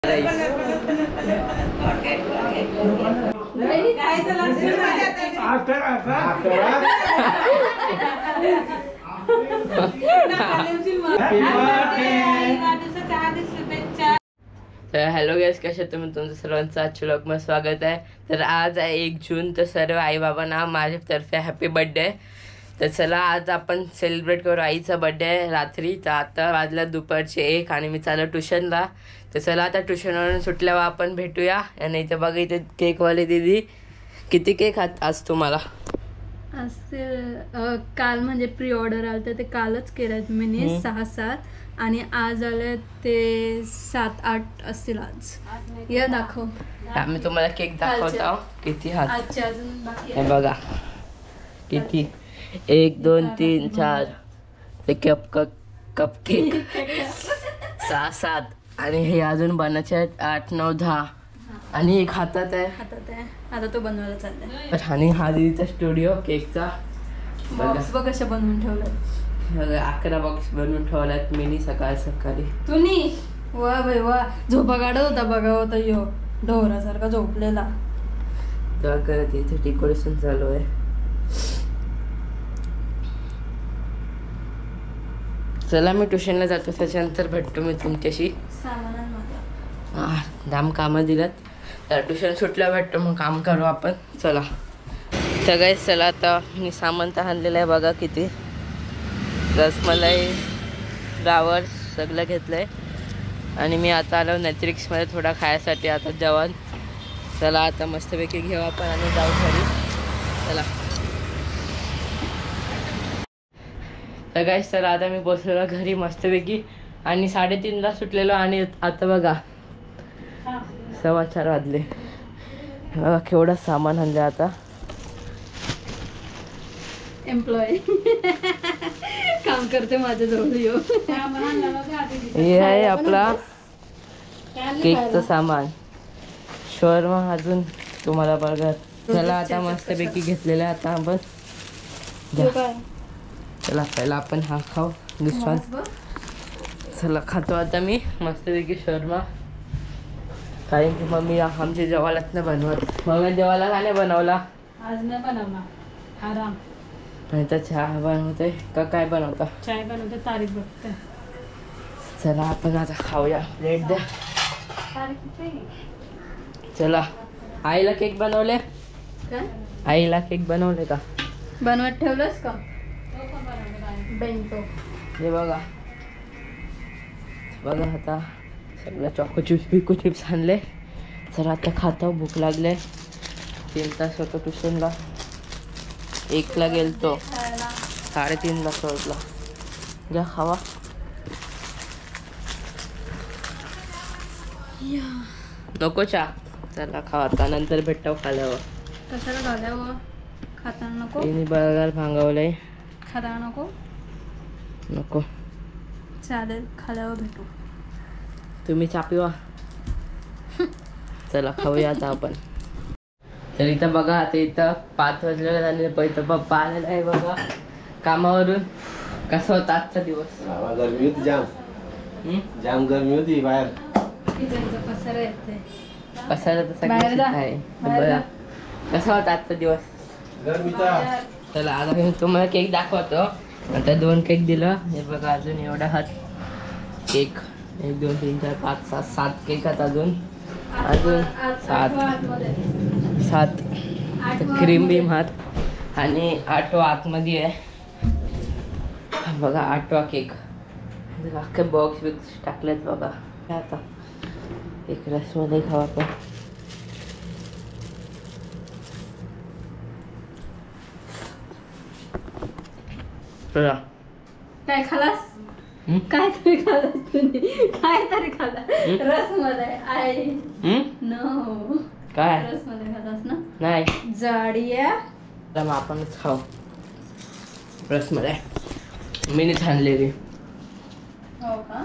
तर hello guys, कशा तुम्ही? तुमचं सर्वांचं आजच्या व्लॉगमध्ये स्वागत आहे. तर आज आहे 1 जून. तर सर्व आई बाबांना माझ्यातर्फे हॅपी बर्थडे. तर चला आज आपण सेलिब्रेट करू आईचा बर्थडे रात्री. तर आता वाजला दुपारचे 1 आणि मी चाललो ट्युशनला. तर चला आता ट्युशनवरून सुटल्यावर आपण भेटूया. आणि इथे बघा, इथे केकवाले दीदी किती केक आज तुम्हाला? आज ते काल म्हणजे प्री ऑर्डर आलं तर ते कालच केलं मी 6-7 आणि आज आले ते 7-8 असतील. आज या दाखव. आम्ही तुम्हाला केक दाखवतो किती हात. आजच्या अजून बाकी हे बघा किती 1 2 3 4 ते कप केक 6-7 आणि हे अजून बनायचे आहेत 8 9 10 आणि एक हातात आहे. आता तो बनवायला चाललाय. आणि हा दीदीचा स्टुडिओ केकचा. बॉक्स बघ कशा बनवून ठेवलं. 11 बॉक्स बनवून ठेवल्यात मिनी सकाळी. तुम्ही वा भाई वा, झोपा काढत होता बघा होता यो ढोरासारखा झोपलेला. करत इथे डेकोरेशन चालू आहे. चला मी ट्युशनला जातो, त्याच्यानंतर भेटतो मी तुमच्याशी. दाम कामं दिल्यात तर ट्युशन सुटल्या भेटतो, मग काम करू आपण. चला सगळे चला. आता मी सामान तर आणलेलं आहे बघा किती. रसमलाई फ्लावर सगळं घेतलं आहे. आणि मी आता आलो नेट्रिक्समध्ये थोडा खायसाठी आता जेवण. चला आता मस्तपैकी घेऊ आपण आणि जाऊ घरी. चला तर गाइस, चला आता मी बसलेलो घरी मस्तपैकी. आणि 3:30ला सुटलेलो आणि आता बघा 4:15 वाजले. बघा केवढं सामान आणलं. आता एम्प्लॉय काम करते माझ्या जवळ. हे आहे आपला केकचं सामान, शॉर्मा, अजून तुम्हाला बर्गर. चला आता मस्तपैकी घेतलेलं आहे. आता आपण चला पहिला आपण हा खाऊ, दुसरा. चला खातो आता मी मस्तपैकी शॉर्मा. कारण की मम्मी आमच्या जेवायलाच नाही बनवत. मम्मी जेवायला का नाही बनवला? आज नाही बनवला, आराम. नाही तर चहा बनवते का काय बनवता? चाय बनवते, तारीख बघते. चला आपण आता खाऊया. प्लेट द्या. चला आईला केक बनवले? आईला केक बनवले का? बनवत ठेवलंस का? हे बघा आता सगळं चॉको चिप्स आणले. चला आता खातो, भूक लागले. 3 तास होतो ट्युशनला. 1ला गेलतो, 3:30ला सोडला. घ्या खावा. नको चहा? चला खावा आता, नंतर भेटतो खाल्यावर. कशाला खाल्यावर? खाताना नको. बर्गर भांगवलंय. खाताना नको. चालेल, खाल्यावर भेटू. तुम्ही चहा पिवा. चला खाऊया आता आपण. तर इथं बघा, आता इथं 5 वाजलेलं आणि इथं पप्पा आलेला आहे बघा कामावरून. कसा होता आजचा दिवस? गरमी होती, जाम गरमी होती बाहेर. पसारा तर सगळं आहे. कसा होता आजचा दिवस? गरमीचा. चला आता मी तुम्हाला केक दाखवतो. आता 2 केक दिलं. हे बघा अजून एवढा हात केक. 1 2 3 4 5 6 7 केक आहेत. अजून 7 क्रीम बीम हात आणि 8वा आतमध्ये आहे बघा. 8वा केक. अख्खे बॉक्स टाकलेत बघा. आता एक रसमध्ये खावा आपण. काय खालास? काय तरी खालास तुम्ही? काय तरी खाला? रसमध्ये आहे. नो काय रसमध्ये खालास ना? नाही जाडिया. मग आपणच खाऊ. रसमध्ये मीनी आणलेली. हो का?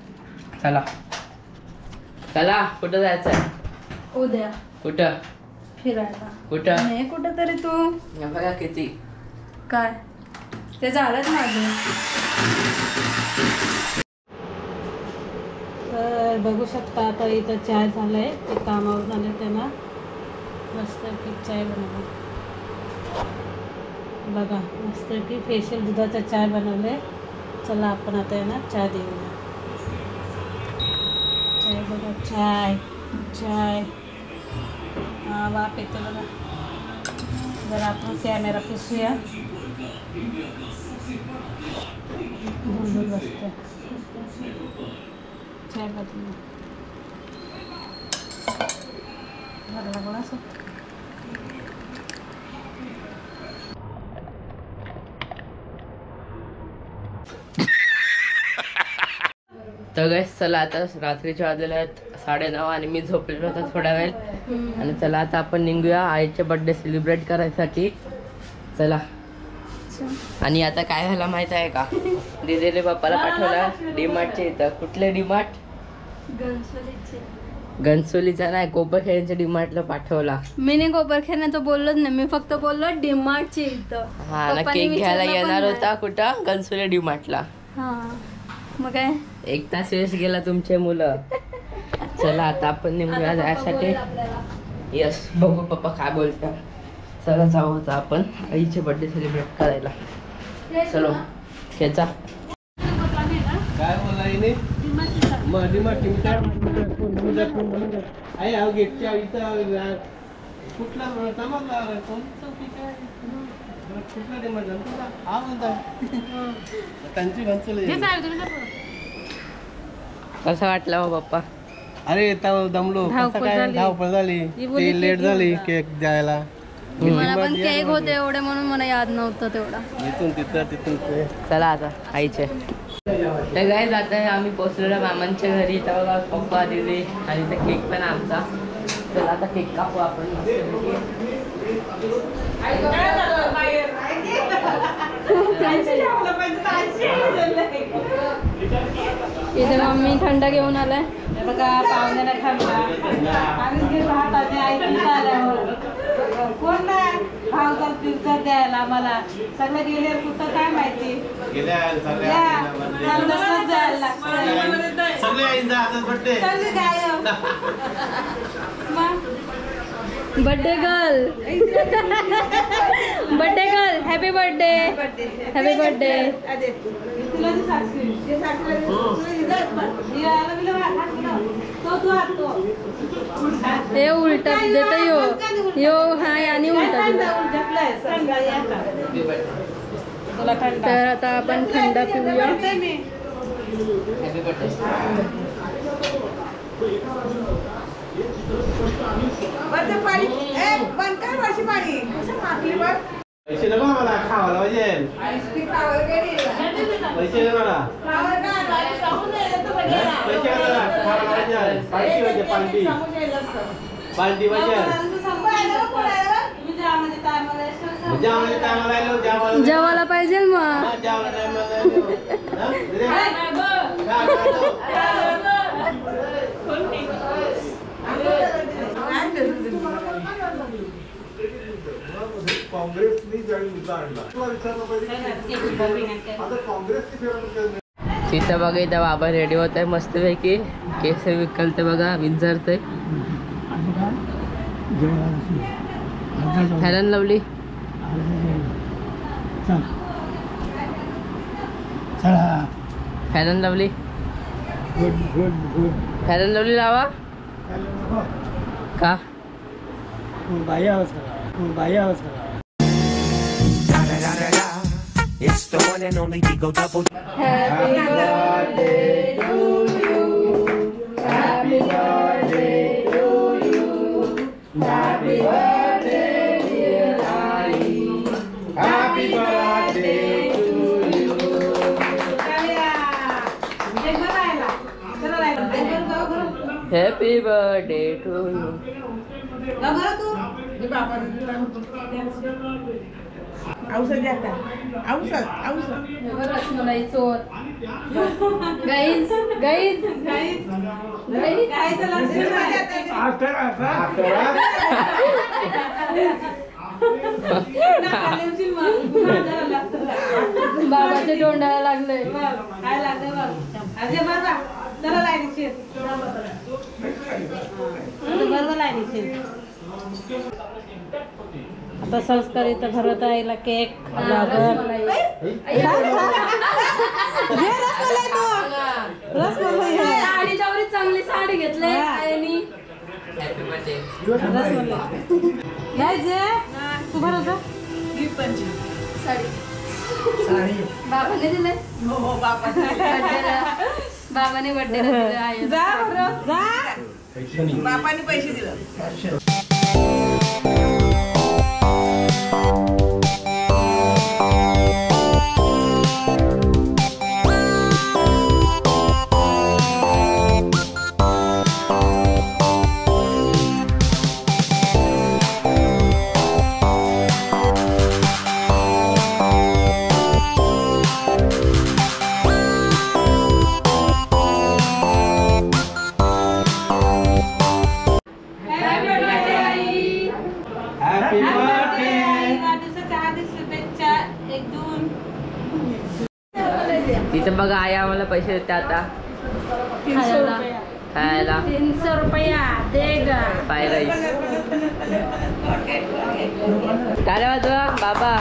चला कुठं जायचं आहे? उद्या. कुठं फिरायला? कुठं नाही कुठं तरी. तू बघा किती काय ते झालंच माझं. तर बघू शकता आता इथं चाय झालाय, ते कामावरून आले त्यांना मस्त की चाय बनवलं बघा, मस्त की फेशियल दुधाचा चाय बनवले. चला आपण आता आहे ना चाय देऊया. चाय बघा, चाय चाय वाफ येतो बघा. जरा आपण कॅमेरा पुसूया. धुंदून बसते चाय बदलून लागला असं. तर गाईस चला आता रात्रीच्या वाजलेल्या आहेत 9:30 आणि मी झोपलेलो होतो थोडा वेळ. आणि चला आता आपण निघूया आईचे बर्थडे सेलिब्रेट करायसाठी. चला. आणि आता काय झालं माहित आहे का, दीदीने पप्पाला पाठवला डीमार्टच्या इथं. कुठले डीमार्ट? घनसोलीचा नाही, कोपरखेड्याच्या डीमार्टला पाठवला. मी नाही कोपरखेड्याचं बोललोच नाही, मी फक्त बोललो डीमार्टच्या इथं. हा ना, केक घ्यायला येणार होता कुठं, घनसोली डीमार्टला. हा मग काय 1 तास वेस्ट गेला तुमचे मुलं. चला आता आपण निघूया जायसाठी. यस, बघू पप्पा काय बोलतात. चला जाऊ आता आपण आईचे बर्थडे सेलिब्रेट करायला. चलो खेचा. काय बोलाय आहे गेटच्या इथं कुठला समजला कुठला डिमांड हा म्हणता त्यांची कसं वाटलं हो पप्पा? अरे दमलो. धावपळ झाली, ती लेट झाली केक द्यायला. मला पण केक होते एवढे म्हणून मला याद नव्हतं तेवढा. इथून तिथून चला आता आईचे. तर गाईज आता आम्ही पोचलेलो मामांच्या घरी. इथं बघा पप्पा दीदी आणि इथं केक पण आमचा. चला आता केक कापू आपण. इथे मम्मी थंड घेऊन आलाय बघा, पाहुण्याला कोण नाही भाव फिरकर द्यायला मला. सगळं गेले कुठं काय माहिती. Birthday girl birthday girl happy birthday happy birthday. हे उलटा देत यो हाय आणि उलटा. तर आता आपण थंड पिऊया. पैसे नको मला खावायला पाहिजे. पैसे दे मला. पैसे खावायला पाहिजे. पार्टी पार्टी पाहिजे. जेवायला पाहिजे मग. तिथं बघा, इथं बाबा रेडी होत आहे मस्तपैकी. केस विकलते बघा, विंचरते. Fair and lovely. Fair and lovely. Fair and lovely लावा का? It's the one and only Digo Double. Happy birthday to you. Happy birthday to you. Happy birthday dear Ai. Happy birthday to you. Happy birthday to you. औषध द्या का? औषध रसमलाई चोर. Guys guys guys बाबाच्या तोंडाला लागलंय. काय लागलं बघ. अजय बाबा चला लाईनीशीर. बरोबर लाईनीशीर. आता संस्कार इथं भरत आईला केक साडीच्यावरी चांगली साडी घेतली आणि तू भरत जा. साडी बाबाने दिले. बाबाने बर्थडे दिले. जा भरत जा. बापाने पैसे दिले. तिथं बघा आई आम्हाला पैसे देते आता खायला 300 रुपया दे ग. Fried rice. टाळ्या वाजवा बाबा.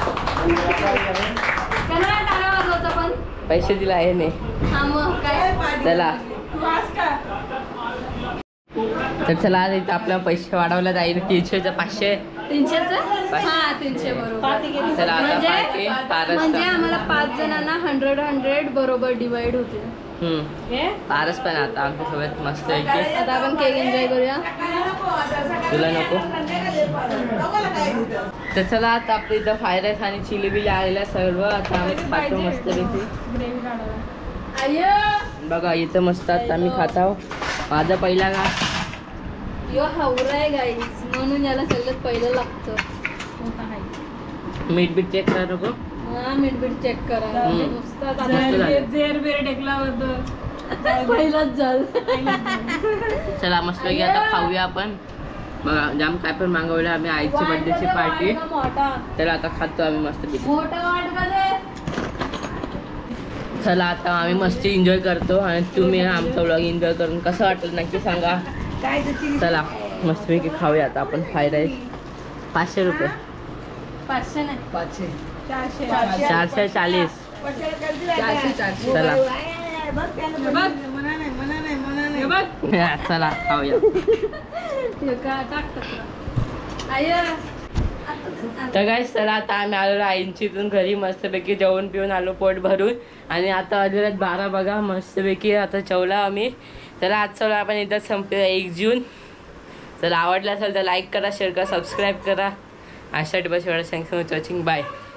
टाळ्या वाजवायचा पण पैसे दिला आहे ने. हा मग काय चला तर चला आज इथं आपल्याला पैसे वाढवले जाईल 300चं 500. 300चं? हा 300 बरोबर. चला आता म्हणजे पार्टी म्हणजे आम्हाला 5 जणांना 100 बरोबर डिवाइड होते. पारस पण आता आमच्यासोबत मस्त आहे की. आता आपण केक एन्जॉय करूया. तुला नको तर चला आता आपल्या इथं फ्राईड राईस आणि चिली बिली आलेल्या सर्व आता आम्ही खातो मस्त पैकी. बघा इथं मस्त आता आम्ही खात आहोत. माझा पहिला का यो हावरा आहे गाईस म्हणून याला सगळ्यात पहिलं लागतं. मीठ बीठ चेक करा नको. हा मीठ चेक करा. मस्त झालं. जेर बेर टेकला होतं. पहिलाच झालं. चला मस्त पैकी आता खाऊया आपण. बघा जाम काय पण मागवलं आम्ही आईची बर्थडेची पार्टी. मोठा तर आता खातो आम्ही मस्त पैकी. मोठा वाट. चला आता आम्ही मस्ती एन्जॉय करतो आणि तुम्ही आमचा व्लॉग एन्जॉय करून कसं वाटलं नक्की सांगा. चला मस्तपैकी खाऊया आता आपण फ्राईड राईस. 500 रुपये. 500 नाही 440. चला चला खाऊया. तर काय चला आता आम्ही आलो आईंची इथून घरी मस्तपैकी जेवण पिऊन आलो पोट भरून. आणि आता वाजल्यात 12 बघा मस्तपैकी आता जेवला आम्ही. तर आजचा व्लॉग आपण इथंच संपूया 1 जून. जर आवडला असेल तर लाईक करा शेअर करा सबस्क्राईब करा. अशा बस एवढं थँक्स फॉर वॉचिंग. बाय.